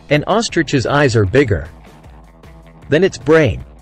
An ostrich's eyes are bigger than its brain.